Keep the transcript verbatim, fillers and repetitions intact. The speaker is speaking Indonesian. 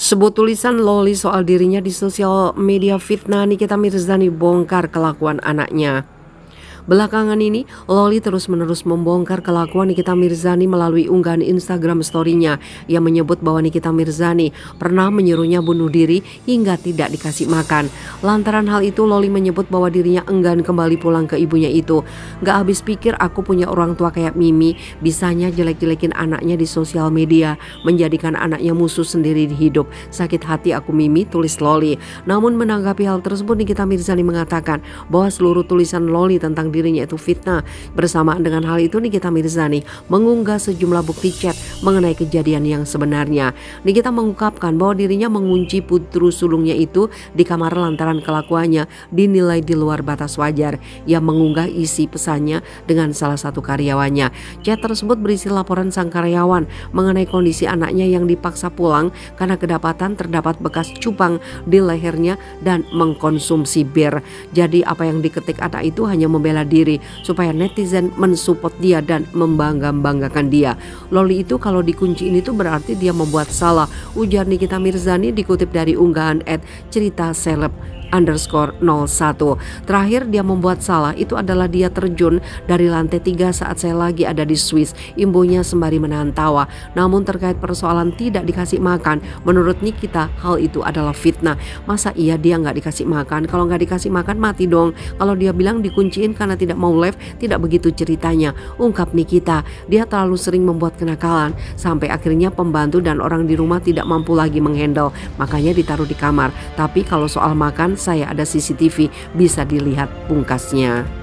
Sebuah tulisan Loli soal dirinya di sosial media fitnah Nikita Mirzani bongkar kelakuan anaknya. Belakangan ini, Loli terus-menerus membongkar kelakuan Nikita Mirzani melalui unggahan Instagram story-nya yang menyebut bahwa Nikita Mirzani pernah menyuruhnya bunuh diri hingga tidak dikasih makan. Lantaran hal itu, Loli menyebut bahwa dirinya enggan kembali pulang ke ibunya itu. Gak habis pikir aku punya orang tua kayak Mimi, bisanya jelek-jelekin anaknya di sosial media, menjadikan anaknya musuh sendiri di hidup. Sakit hati aku Mimi, tulis Loli. Namun menanggapi hal tersebut, Nikita Mirzani mengatakan bahwa seluruh tulisan Loli tentang dirinya itu fitnah. Bersamaan dengan hal itu, Nikita Mirzani mengunggah sejumlah bukti chat mengenai kejadian yang sebenarnya. Nikita mengungkapkan bahwa dirinya mengunci putru sulungnya itu di kamar lantaran kelakuannya dinilai di luar batas wajar. Ia mengunggah isi pesannya dengan salah satu karyawannya. Chat tersebut berisi laporan sang karyawan mengenai kondisi anaknya yang dipaksa pulang karena kedapatan terdapat bekas cupang di lehernya dan mengkonsumsi bir. Jadi apa yang diketik anak itu hanya membela diri supaya netizen mensupport dia dan membangga-banggakan dia. Loli itu kalau dikunciin itu berarti dia membuat salah, ujar Nikita Mirzani dikutip dari unggahan at cerita seleb underscore nol satu. Terakhir dia membuat salah itu adalah dia terjun dari lantai tiga saat saya lagi ada di Swiss, imbunya sembari menahan tawa. Namun terkait persoalan tidak dikasih makan, menurut Nikita hal itu adalah fitnah. Masa iya dia nggak dikasih makan? Kalau nggak dikasih makan mati dong. Kalau dia bilang dikunciin karena tidak mau live, tidak begitu ceritanya, ungkap Nikita. Dia terlalu sering membuat kenakalan sampai akhirnya pembantu dan orang di rumah tidak mampu lagi menghandle, makanya ditaruh di kamar. Tapi kalau soal makan, saya ada C C T V, bisa dilihat pungkasnya.